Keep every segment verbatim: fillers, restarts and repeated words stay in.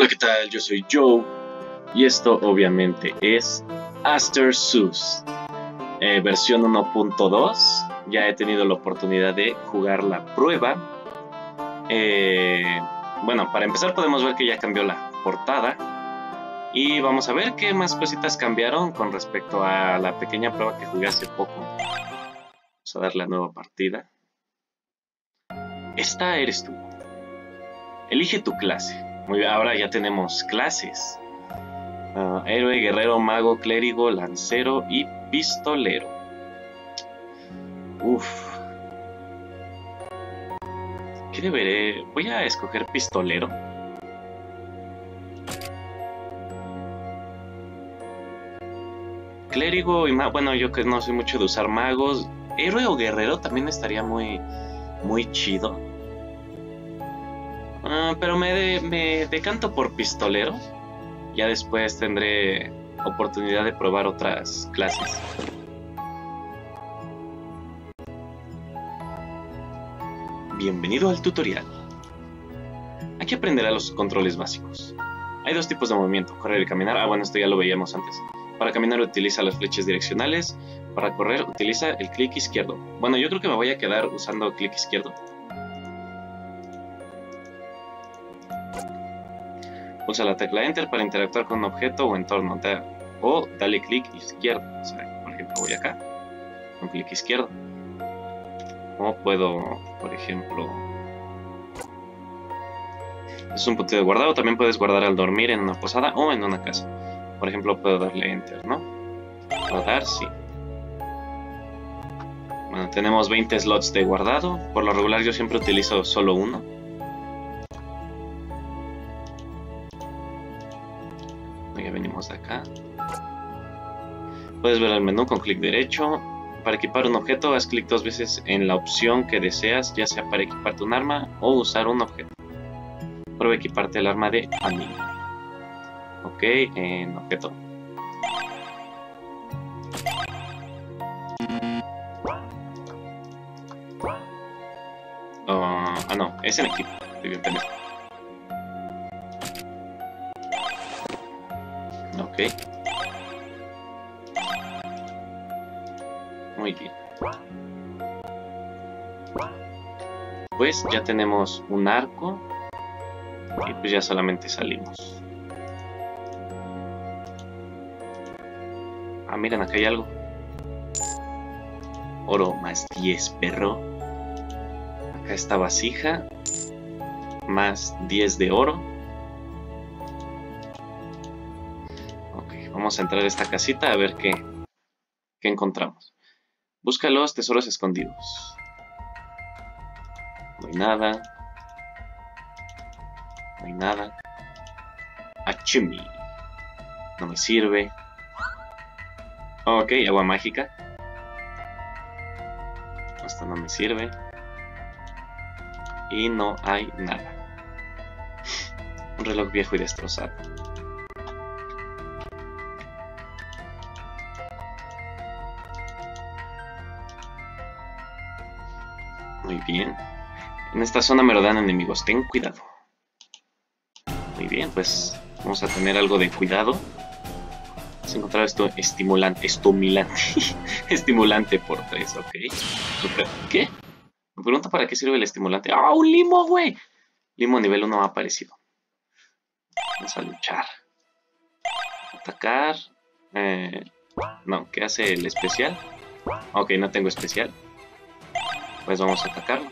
Hola, ¿qué tal? Yo soy Joe y esto obviamente es Astersus, eh, versión uno punto dos. Ya he tenido la oportunidad de jugar la prueba. Eh, bueno, para empezar podemos ver que ya cambió la portada y vamos a ver qué más cositas cambiaron con respecto a la pequeña prueba que jugué hace poco. Vamos a darle a nueva partida. Esta eres tú. Elige tu clase. Muy bien, ahora ya tenemos clases. Uh, héroe, guerrero, mago, clérigo, lancero y pistolero. Uf. ¿Qué deberé? Voy a escoger pistolero. Clérigo y mago. Bueno, yo que no soy mucho de usar magos. Héroe o guerrero también estaría muy, muy chido. Uh, pero me, de, me decanto por pistolero. Ya después tendré oportunidad de probar otras clases. Bienvenido al tutorial. Aquí aprenderá los controles básicos. Hay dos tipos de movimiento, correr y caminar. Ah, bueno, esto ya lo veíamos antes. Para caminar utiliza las flechas direccionales. Para correr utiliza el clic izquierdo. Bueno, yo creo que me voy a quedar usando clic izquierdo. Pulsa la tecla Enter para interactuar con un objeto o entorno. Da, o dale clic izquierdo. O sea, por ejemplo, voy acá. Con clic izquierdo. O puedo, por ejemplo... Es un punto de guardado. También puedes guardar al dormir en una posada o en una casa. Por ejemplo, puedo darle Enter, ¿no? Guardar, sí. Bueno, tenemos veinte slots de guardado. Por lo regular yo siempre utilizo solo uno. Ya venimos de acá. Puedes ver el menú con clic derecho. Para equipar un objeto, haz clic dos veces en la opción que deseas, ya sea para equiparte un arma o usar un objeto. Prueba equiparte el arma de amigo. Ok, en objeto. Uh, ah, no, es en equipo. Estoy bien pendejo. Ok. Muy bien. Pues ya tenemos un arco. Y pues ya solamente salimos. Ah, miren, acá hay algo. Oro más diez, perro. Acá está vasija. Más diez de oro. Vamos a entrar a esta casita a ver qué, qué encontramos. Busca los tesoros escondidos. No hay nada. No hay nada. Achimi. No me sirve. Ok, agua mágica. Esta no me sirve. Y no hay nada. Un reloj viejo y destrozado. Muy bien. En esta zona me rodean enemigos. Ten cuidado. Muy bien, pues vamos a tener algo de cuidado. Vamos a encontrar esto estimulante. Estimulante. Estimulante por tres, ok. Super. ¿Qué? Me pregunta para qué sirve el estimulante. ¡Ah, un limo, güey! Limo nivel uno ha aparecido. Vamos a luchar. Atacar. Eh, no, ¿qué hace el especial? Ok, no tengo especial. Pues vamos a atacarlo.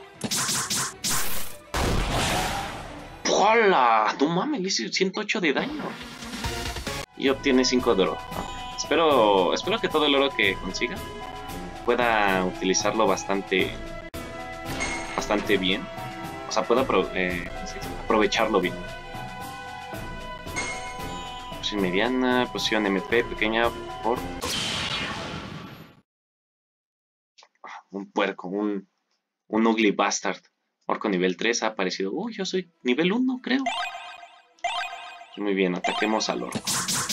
¡Hola! ¡No mames! Le hice ciento ocho de daño. Y obtiene cinco de oro. Ah, espero, espero que todo el oro que consiga pueda utilizarlo bastante bastante bien. O sea, pueda apro eh, aprovecharlo bien. Posición mediana, posición M P pequeña por... Un puerco, un... Un Ugly Bastard. Orco nivel tres ha aparecido. Uy, yo soy nivel uno, creo. Muy bien, ataquemos al orco.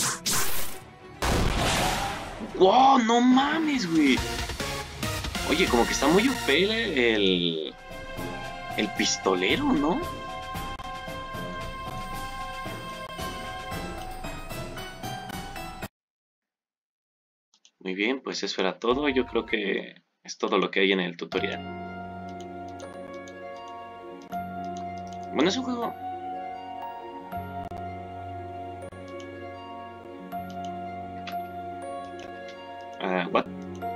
¡Wow! ¡No mames, güey! Oye, como que está muy O P el... El pistolero, ¿no? bien, pues eso era todo. Yo creo que es todo lo que hay en el tutorial. Bueno, es un juego... Uh, what?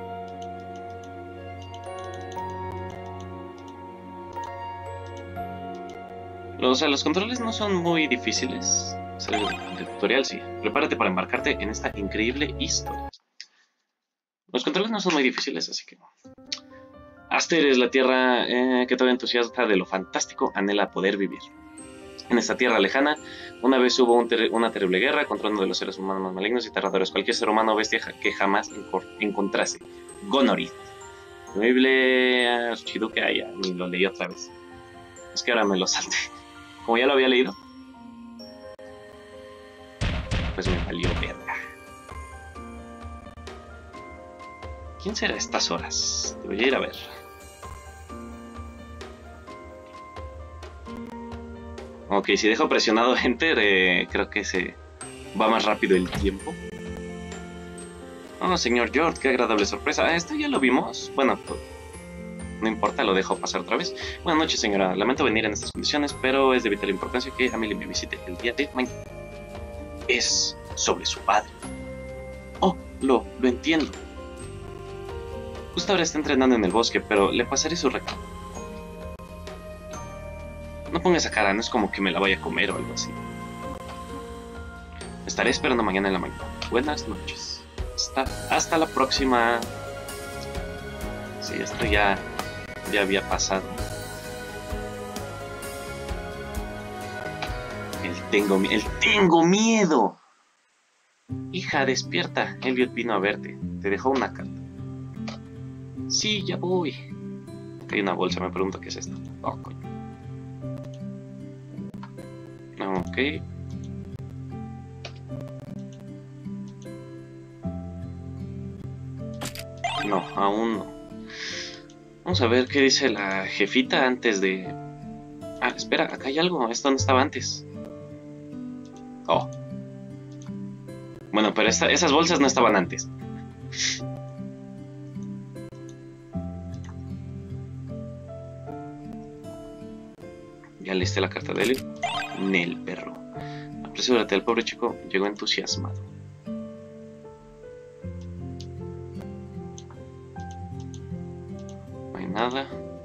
O sea, los controles no son muy difíciles. O sea, el tutorial sí. Prepárate para embarcarte en esta increíble historia. Los controles no son muy difíciles, así que... Aster es la tierra eh, que toda entusiasta de lo fantástico anhela poder vivir. En esta tierra lejana, una vez hubo un ter una terrible guerra contra uno de los seres humanos más malignos y aterradores. Cualquier ser humano o bestia que jamás encontrase. Gonorith. Temible Archiduque. Ah, ya, ni lo leí otra vez. Es que ahora me lo salté. Como ya lo había leído, pues me valió verga. ¿Quién será a estas horas? Te voy a ir a ver. Ok, si dejo presionado Enter, eh, creo que se va más rápido el tiempo. Oh, señor George, qué agradable sorpresa. Ah, esto ya lo vimos. Bueno, pues, no importa, lo dejo pasar otra vez. Buenas noches, señora. Lamento venir en estas condiciones, pero es de vital importancia que Amelie me visite el día de mañana. Es sobre su padre. Oh, lo, lo entiendo. Justo ahora está entrenando en el bosque, pero le pasaré su recado. No ponga esa cara, no es como que me la vaya a comer o algo así. Estaré esperando mañana en la mañana. Buenas noches. Hasta, hasta la próxima. Sí, esto ya... ya había pasado. El tengo, el tengo miedo. Hija, despierta. Elliot vino a verte. Te dejó una carta. Sí, ya voy. Hay una bolsa, me pregunto qué es esto. Oh, coño. Ok. No, aún no. Vamos a ver qué dice la jefita antes de... Ah, espera, acá hay algo. Esto no estaba antes. Oh. Bueno, pero esta, esas bolsas no estaban antes. Ya leíste la carta de Elliot. Nel, perro. Apresúrate, el pobre chico llegó entusiasmado. No hay nada.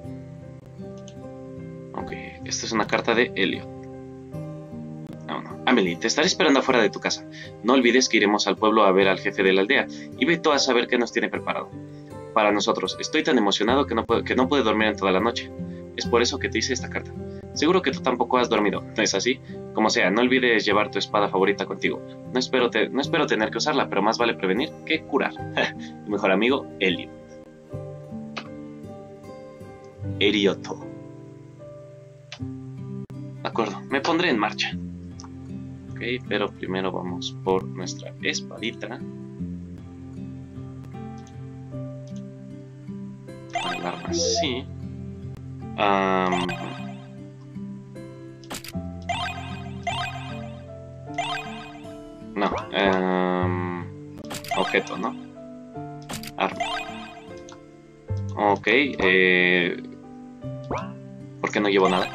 Ok, esta es una carta de Elliot. No, no. Amelie, te estaré esperando afuera de tu casa. No olvides que iremos al pueblo a ver al jefe de la aldea y ve tú a saber qué nos tiene preparado. Para nosotros, estoy tan emocionado que no, puedo, que no pude dormir en toda la noche. Es por eso que te hice esta carta. Seguro que tú tampoco has dormido, ¿no es así? Como sea, no olvides llevar tu espada favorita contigo. No espero, te, no espero tener que usarla, pero más vale prevenir que curar. Mi mejor amigo, Elliot. Erioto. De acuerdo, me pondré en marcha. Ok, pero primero vamos por nuestra espadita. El arma así. Um, no, um, objeto, ¿no? Arma. Ok, eh, ¿por qué no llevo nada?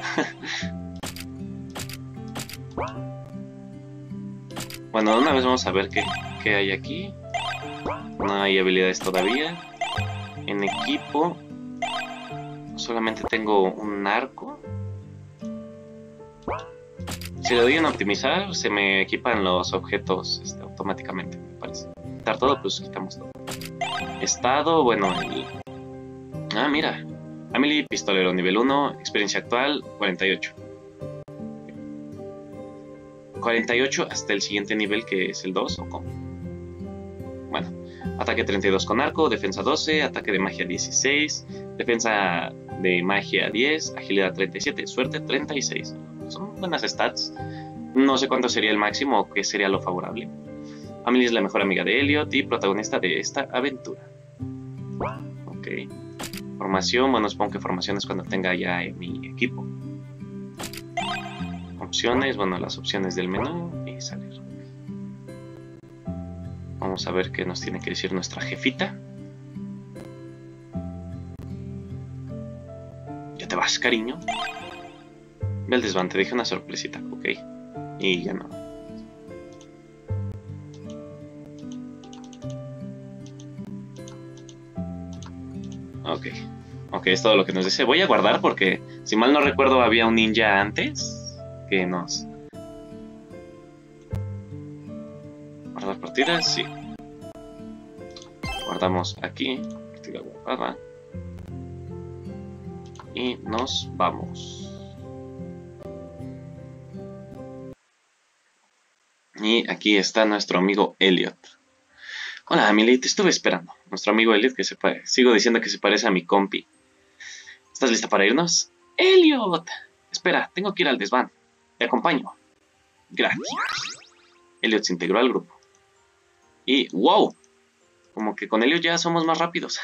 Bueno, de una vez vamos a ver qué, qué hay aquí. No hay habilidades todavía. En equipo solamente tengo un arco. Si le doy en optimizar, se me equipan los objetos este, automáticamente, me parece. Quitar todo, pues quitamos todo. Estado, bueno, el... Ah, mira. Amelie, pistolero, nivel uno, experiencia actual, cuarenta y ocho. cuarenta y ocho hasta el siguiente nivel, que es el dos, ¿o cómo? Bueno, ataque treinta y dos con arco, defensa doce, ataque de magia dieciséis, defensa de magia diez, agilidad treinta y siete, suerte treinta y seis. Son buenas stats. No sé cuánto sería el máximo o qué sería lo favorable. Amelie es la mejor amiga de Elliot y protagonista de esta aventura. Ok. Formación, bueno, supongo que formación es cuando tenga ya eh, mi equipo. Opciones, bueno, las opciones del menú y salir. Vamos a ver qué nos tiene que decir nuestra jefita. ¿Ya te vas, cariño? Ve al desván, te dejé una sorpresita, ok. Y ya no. Ok. Ok, es todo lo que nos dice. Voy a guardar porque, si mal no recuerdo, había un ninja antes que nos... ¿Guardar partidas? Sí. Guardamos aquí. Partida guardada. Y nos vamos. Y aquí está nuestro amigo Elliot. Hola, Emily, te estuve esperando. Nuestro amigo Elliot, que se parece... Sigo diciendo que se parece a mi compi. ¿Estás lista para irnos? ¡Elliot! Espera, tengo que ir al desván. Te acompaño. Gracias. Elliot se integró al grupo. Y ¡wow! Como que con Elliot ya somos más rápidos.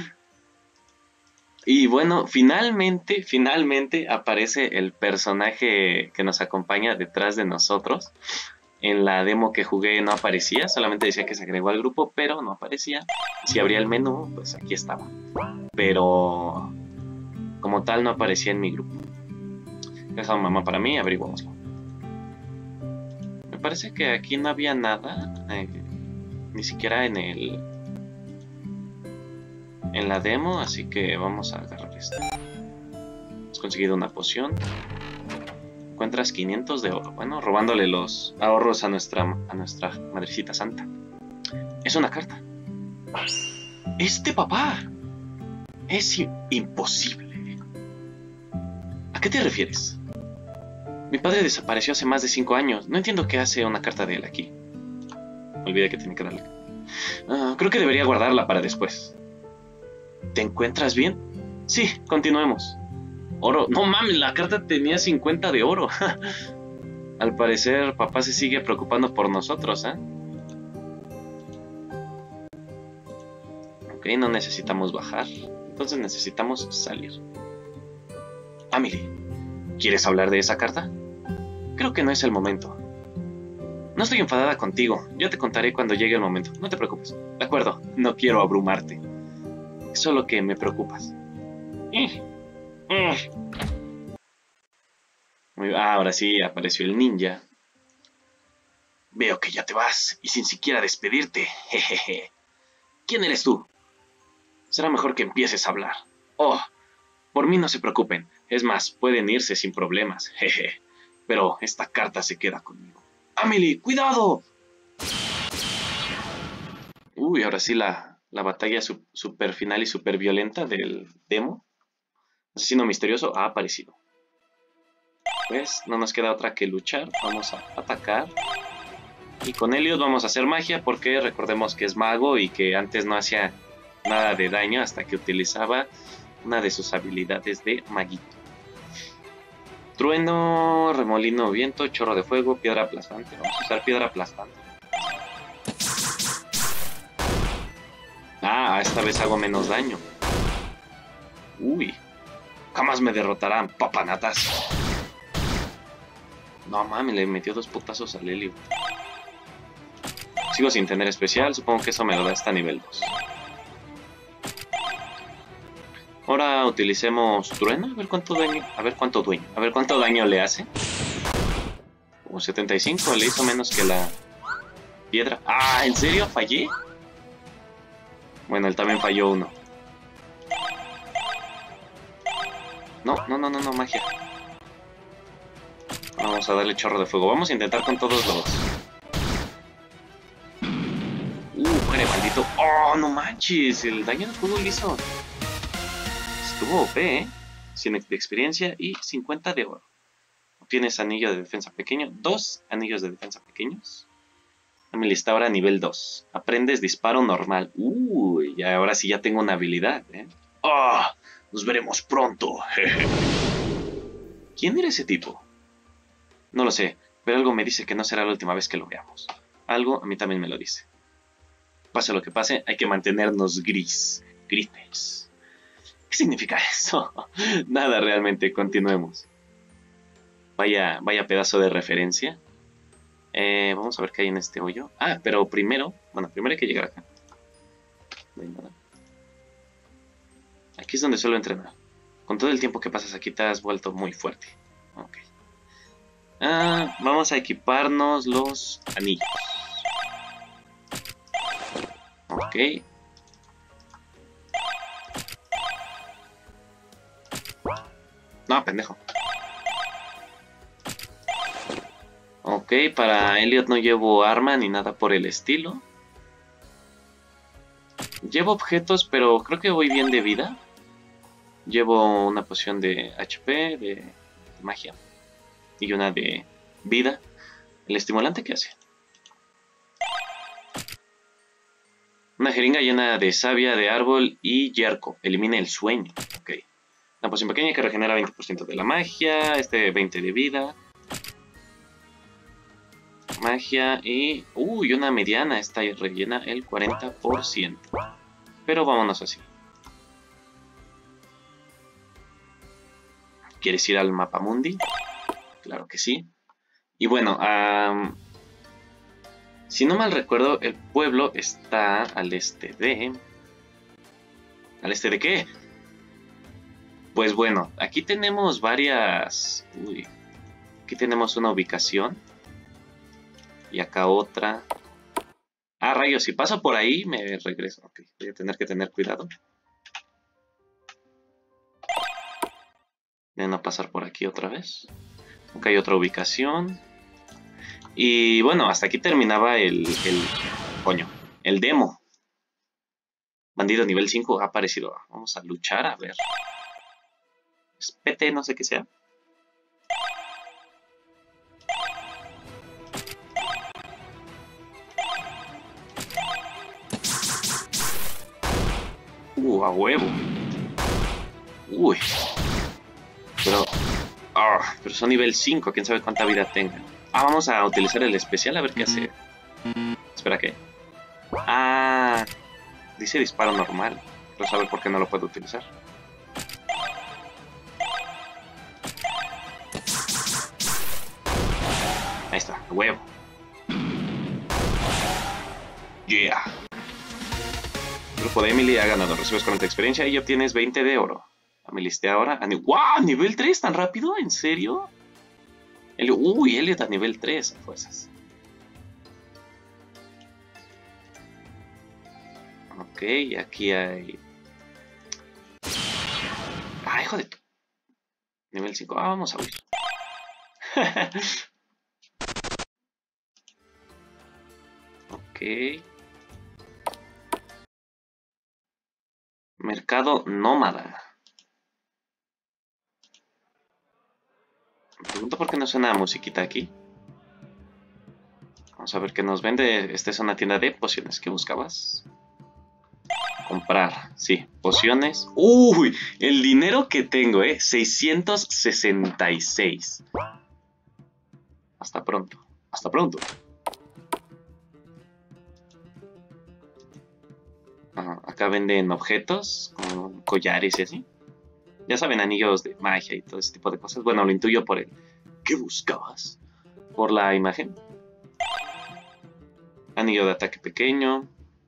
Y bueno, finalmente, finalmente aparece el personaje que nos acompaña detrás de nosotros. En la demo que jugué no aparecía, solamente decía que se agregó al grupo, pero no aparecía. Si abría el menú, pues aquí estaba. Pero como tal no aparecía en mi grupo. Deja mamá para mí, averiguámoslo. Me parece que aquí no había nada, eh, ni siquiera en el en la demo, así que vamos a agarrar esto. Hemos conseguido una poción. Encuentras quinientos de oro. Bueno, robándole los ahorros a nuestra a nuestra madrecita santa. Es una carta. ¡Este papá! Es imposible. ¿A qué te refieres? Mi padre desapareció hace más de cinco años. No entiendo qué hace una carta de él aquí. Olvidé que tenía que darle. Uh, creo que debería guardarla para después. ¿Te encuentras bien? Sí, continuemos. Oro. No mames, la carta tenía cincuenta de oro. Al parecer, papá se sigue preocupando por nosotros, ¿eh? Ok, no necesitamos bajar. Entonces necesitamos salir. Emily, ¿quieres hablar de esa carta? Creo que no es el momento. No estoy enfadada contigo. Yo te contaré cuando llegue el momento. No te preocupes. De acuerdo, no quiero abrumarte. Es solo que me preocupas. Ah, ahora sí apareció el ninja. Veo que ya te vas y sin siquiera despedirte. Jejeje. ¿Quién eres tú? Será mejor que empieces a hablar. Oh, por mí no se preocupen. Es más, pueden irse sin problemas. Jeje. Pero esta carta se queda conmigo. ¡Emily, cuidado! Uy, ahora sí la, la batalla su, super final y super violenta del demo. Asesino misterioso ha aparecido. Pues no nos queda otra que luchar. Vamos a atacar. Y con Elliot vamos a hacer magia porque recordemos que es mago y que antes no hacía nada de daño hasta que utilizaba una de sus habilidades de maguito. Trueno, remolino, viento, chorro de fuego, piedra aplastante. Vamos a usar piedra aplastante. Ah, esta vez hago menos daño. Uy, jamás me derrotarán, papanatas. No mames, le metió dos putazos al Helio. Sigo sin tener especial, supongo que eso me lo da hasta nivel dos. Ahora utilicemos trueno, a ver cuánto daño, a ver cuánto daño, a ver cuánto daño le hace. Como setenta y cinco, le hizo menos que la piedra. Ah, ¿en serio? ¿Fallé? Bueno, él también falló uno. No, no, no, no, no, magia. Vamos a darle chorro de fuego. Vamos a intentar con todos los... Uh, muere, maldito. Oh, no manches, el daño de fuego liso. Estuvo O P, ¿eh? cien de experiencia y cincuenta de oro. Obtienes anillo de defensa pequeño. Dos anillos de defensa pequeños. Emily está ahora a nivel dos. Aprendes disparo normal. Uy, y ahora sí ya tengo una habilidad, ¿eh? ¡Ah! Nos veremos pronto. ¿Quién era ese tipo? No lo sé, pero algo me dice que no será la última vez que lo veamos. Algo a mí también me lo dice. Pase lo que pase, hay que mantenernos gris. Grises. ¿Qué significa eso? Nada realmente, continuemos. Vaya, vaya pedazo de referencia. Eh, vamos a ver qué hay en este hoyo. Ah, pero primero... Bueno, primero hay que llegar acá. No hay nada. Aquí es donde suelo entrenar. Con todo el tiempo que pasas aquí te has vuelto muy fuerte. Ok. Ah, vamos a equiparnos los anillos. Ok. No, pendejo. Ok, para Elliot no llevo arma ni nada por el estilo. Llevo objetos, pero creo que voy bien de vida. Llevo una poción de H P, de, de magia. Y una de vida. ¿El estimulante qué hace? Una jeringa llena de savia de árbol y yerco. Elimina el sueño. Ok. Una poción pequeña que regenera veinte por ciento de la magia. Este veinte de vida. Magia y... Uy, una mediana. Esta rellena el cuarenta por ciento. Pero vámonos así. ¿Quieres ir al mapamundi? Claro que sí. Y bueno, um, si no mal recuerdo, el pueblo está al este de... ¿Al este de qué? Pues bueno, aquí tenemos varias... Uy, aquí tenemos una ubicación. Y acá otra. Ah, rayos, si paso por ahí me regreso. Ok, voy a tener que tener cuidado de no pasar por aquí otra vez. Acá hay otra ubicación. Y bueno, hasta aquí terminaba el... el coño, el demo. Bandido nivel cinco ha aparecido. Vamos a luchar, a ver. Es P T, no sé qué sea. Uh, a huevo. Uy. Pero... Ah, pero son nivel cinco, quién sabe cuánta vida tenga. Ah, vamos a utilizar el especial a ver qué hace. Espera, ¿qué? Ah, dice disparo normal. Pero sabe por qué no lo puedo utilizar. Ahí está, huevo. Yeah. El grupo de Emily ha ganado. Recibes cuarenta de experiencia y obtienes veinte de oro. Me listé ahora. ¡Wow! ¿Nivel tres? ¿Tan rápido? ¿En serio? El... Uy, Elliot a nivel tres. Fuerzas. Ok, aquí hay... ¡Ah, hijo de... Nivel cinco. Ah, vamos a huir. Ok. Mercado nómada. Me pregunto por qué no suena musiquita aquí. Vamos a ver qué nos vende. Esta es una tienda de pociones. ¿Qué buscabas? Comprar. Sí, pociones. Uy, el dinero que tengo, eh. seiscientos sesenta y seis. Hasta pronto. Hasta pronto. Ah, acá venden objetos, como collares y así. Ya saben, anillos de magia y todo ese tipo de cosas. Bueno, lo intuyo por el... ¿Qué buscabas? Por la imagen. Anillo de ataque pequeño.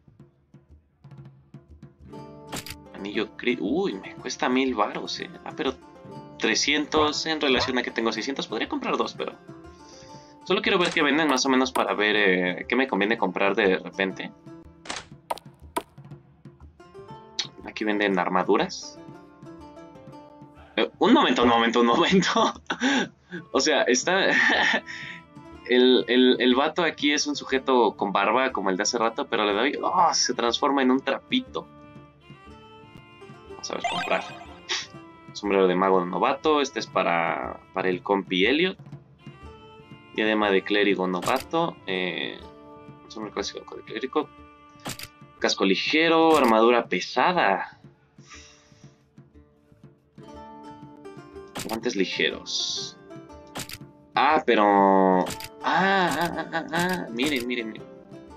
Anillo crit... Uy, me cuesta mil varos, eh. Ah, pero trescientos en relación a que tengo seiscientos. Podría comprar dos, pero... Solo quiero ver qué venden más o menos para ver eh, qué me conviene comprar de repente. Aquí venden armaduras. Eh, un momento, un momento, un momento. O sea, está... el, el, el vato aquí es un sujeto con barba como el de hace rato, pero le doy... Oh, se transforma en un trapito. Vamos a ver, comprar. Sombrero de mago novato. Este es para, para el compi Elliot. Diadema de clérigo novato. Eh, sombrero clásico de clérigo. Casco ligero. Armadura pesada. Guantes ligeros. Ah, pero... Ah, ah, ah, ah, miren, miren, miren.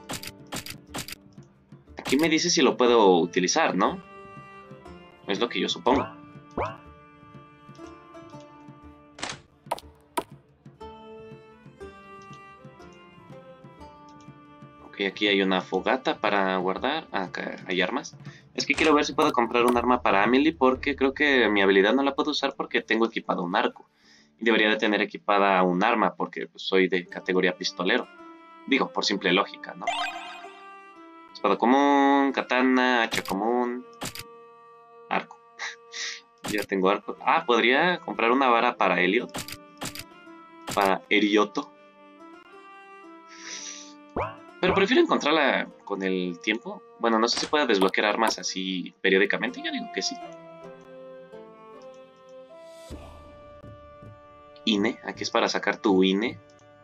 Aquí me dice si lo puedo utilizar, ¿no? Es lo que yo supongo. Ok, aquí hay una fogata para guardar. Ah, acá hay armas. Es que quiero ver si puedo comprar un arma para Amelie, porque creo que mi habilidad no la puedo usar porque tengo equipado un arco. Y debería de tener equipada un arma porque pues, soy de categoría pistolero. Digo, por simple lógica, ¿no? Espada común, katana, hacha común, arco. Ya tengo arco. Ah, podría comprar una vara para Elliot. Para Erioto. Pero prefiero encontrarla con el tiempo. Bueno, no sé si pueda desbloquear armas así periódicamente. Yo digo que sí. I N E. Aquí es para sacar tu I N E.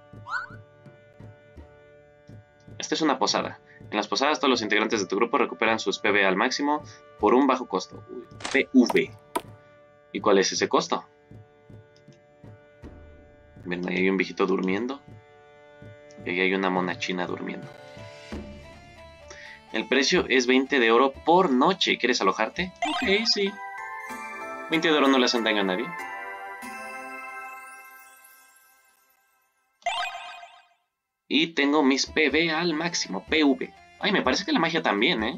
Esta es una posada. En las posadas todos los integrantes de tu grupo recuperan sus P V al máximo por un bajo costo. P V. ¿Y cuál es ese costo? Ven, ahí hay un viejito durmiendo. Y ahí hay una mona china durmiendo. El precio es veinte de oro por noche. ¿Quieres alojarte? Ok, sí. veinte de oro no le hacen daño a nadie. Y tengo mis P V al máximo. P V. Ay, me parece que la magia también, ¿eh?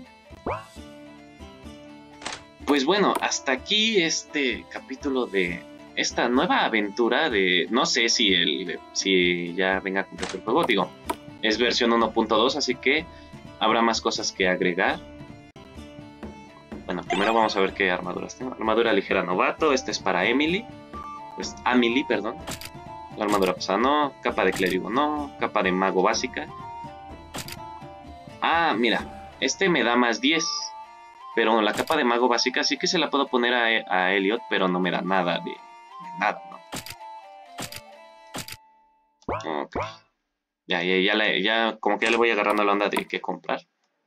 Pues bueno, hasta aquí este capítulo de esta nueva aventura de... No sé si, el, si ya venga completo el juego. Digo, es versión uno punto dos, así que habrá más cosas que agregar. Bueno, primero vamos a ver qué armaduras tengo. Armadura ligera novato. Este es para Emily. Pues Amelie, perdón. La armadura pesada no. Capa de clérigo no. Capa de mago básica. Ah, mira. Este me da más diez. Pero la capa de mago básica sí que se la puedo poner a, a Elliot, pero no me da nada de, de nada, ¿no? Ok. Ya, ya, ya, le, ya, como que ya le voy agarrando la onda de qué comprar.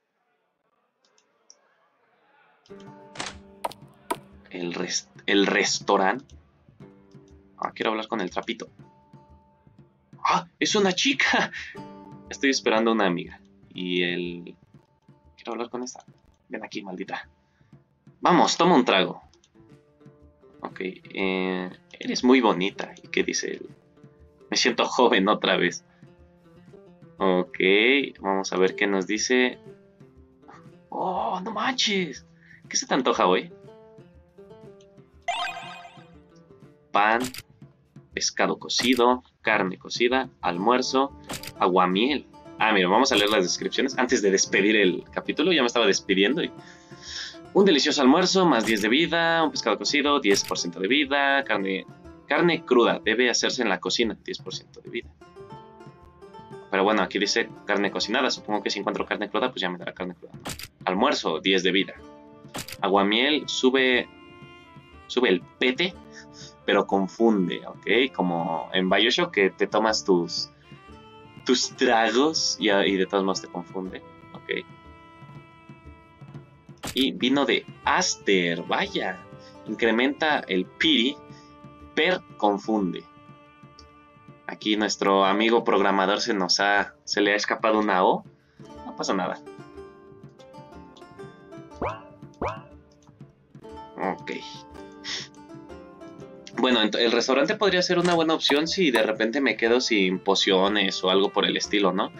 El, rest, el restaurante. Ah, quiero hablar con el trapito. ¡Ah! ¡Es una chica! Estoy esperando a una amiga. Y el... Quiero hablar con esta. Ven aquí, maldita. Vamos, toma un trago. Ok, eh, eres muy bonita. ¿Y qué dice él? Me siento joven otra vez. Ok, vamos a ver qué nos dice. Oh, no manches. ¿Qué se te antoja hoy? Pan, pescado cocido, carne cocida, almuerzo, aguamiel. Ah, mira, vamos a leer las descripciones antes de despedir el capítulo. Ya me estaba despidiendo. Y... Un delicioso almuerzo, más diez de vida. Un pescado cocido, diez por ciento de vida. Carne, carne cruda, debe hacerse en la cocina, diez por ciento de vida. Pero bueno, aquí dice carne cocinada. Supongo que si encuentro carne cruda, pues ya me dará carne cruda. Almuerzo, diez de vida. Aguamiel, sube, sube el pete, pero confunde, ¿ok? Como en Bioshock, que te tomas tus... tus tragos y, y de todos modos te confunde, ok. Y vino de Aster, vaya, incrementa el piri, per confunde. Aquí nuestro amigo programador se nos ha, se le ha escapado una O, no pasa nada. Ok. Bueno, el restaurante podría ser una buena opción si de repente me quedo sin pociones o algo por el estilo, ¿no?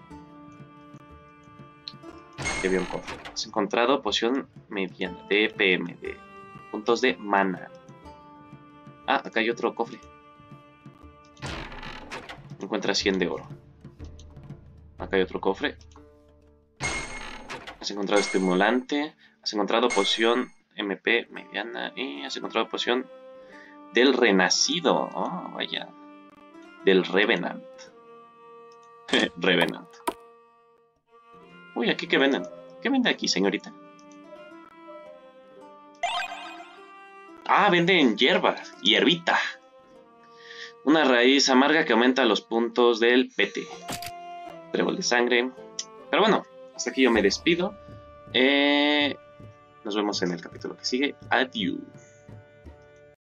Aquí había un cofre. Has encontrado poción mediana de P M, de puntos de mana. Ah, acá hay otro cofre. Encuentra cien de oro. Acá hay otro cofre. Has encontrado estimulante. Has encontrado poción M P mediana. Y has encontrado poción del renacido. Oh, vaya. Del Revenant. Revenant. Uy, ¿aquí qué venden? ¿Qué vende aquí, señorita? Ah, venden hierbas. Hierbita. Una raíz amarga que aumenta los puntos del P T. Trébol de sangre. Pero bueno, hasta aquí yo me despido. Eh, nos vemos en el capítulo que sigue. Adiós.